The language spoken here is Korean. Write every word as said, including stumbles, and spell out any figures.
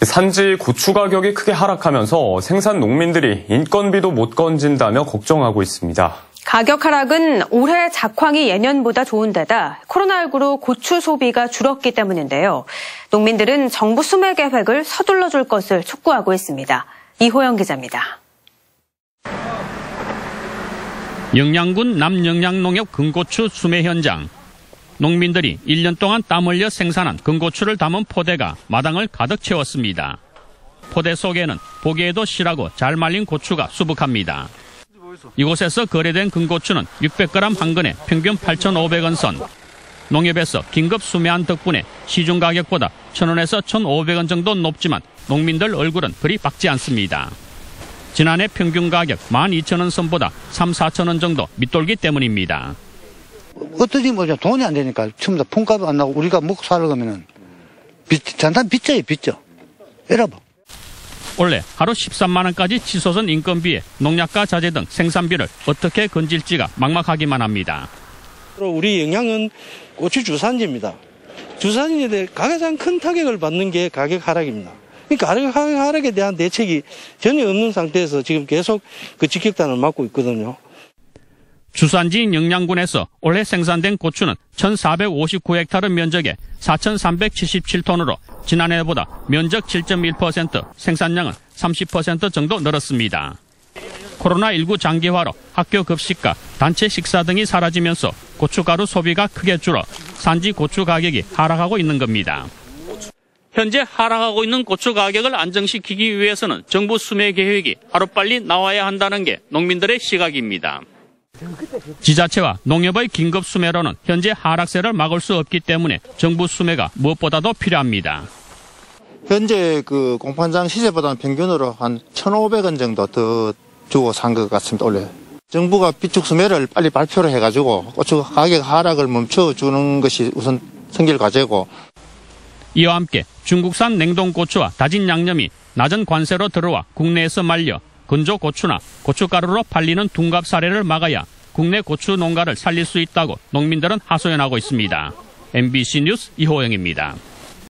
산지 고추 가격이 크게 하락하면서 생산 농민들이 인건비도 못 건진다며 걱정하고 있습니다. 가격 하락은 올해 작황이 예년보다 좋은 데다 코로나십구로 고추 소비가 줄었기 때문인데요. 농민들은 정부 수매 계획을 서둘러 줄 것을 촉구하고 있습니다. 이호영 기자입니다. 영양군 남영양농협 금고추 수매 현장. 농민들이 일 년 동안 땀 흘려 생산한 금고추를 담은 포대가 마당을 가득 채웠습니다. 포대 속에는 보기에도 실하고 잘 말린 고추가 수북합니다. 이곳에서 거래된 금고추는 육백 그램 한 근에 평균 팔천오백 원 선. 농협에서 긴급 수매한 덕분에 시중 가격보다 천 원에서 천오백 원 정도 높지만 농민들 얼굴은 그리 밝지 않습니다. 지난해 평균 가격 만 이천 원 선보다 삼, 사천 원 정도 밑돌기 때문입니다. 어떠지 뭐죠. 돈이 안 되니까 처음부터 품값이 안 나고 우리가 먹고 살아가면은 빚, 잔단 빚져요, 빚져. 여러분. 올해 하루 십삼만 원까지 치솟은 인건비에 농약과 자재 등 생산비를 어떻게 건질지가 막막하기만 합니다. 우리 영양은 고추 주산지입니다. 주산지에 대해 가장 큰 타격을 받는 게 가격 하락입니다. 그러니까 가격 하락에 대한 대책이 전혀 없는 상태에서 지금 계속 그 직격탄을 맞고 있거든요. 주산지인 영양군에서 올해 생산된 고추는 천사백오십구 헥타르 면적에 사천삼백칠십칠 톤으로 지난해보다 면적 칠 점 일 퍼센트, 생산량은 삼십 퍼센트 정도 늘었습니다. 코로나십구 장기화로 학교 급식과 단체 식사 등이 사라지면서 고춧가루 소비가 크게 줄어 산지 고추 가격이 하락하고 있는 겁니다. 현재 하락하고 있는 고추 가격을 안정시키기 위해서는 정부 수매 계획이 하루빨리 나와야 한다는 게 농민들의 시각입니다. 지자체와 농협의 긴급 수매로는 현재 하락세를 막을 수 없기 때문에 정부 수매가 무엇보다도 필요합니다. 현재 그 공판장 시세보다는 평균으로 한 천오백 원 정도 더 주고 산 것 같습니다, 원래. 정부가 비축 수매를 빨리 발표를 해가지고 고추 가격 하락을 멈춰주는 것이 우선 선결 과제고. 이와 함께 중국산 냉동고추와 다진 양념이 낮은 관세로 들어와 국내에서 말려 건조 고추나 고춧가루로 팔리는 둔갑 사례를 막아야 국내 고추 농가를 살릴 수 있다고 농민들은 하소연하고 있습니다. 엠비씨 뉴스 이호영입니다.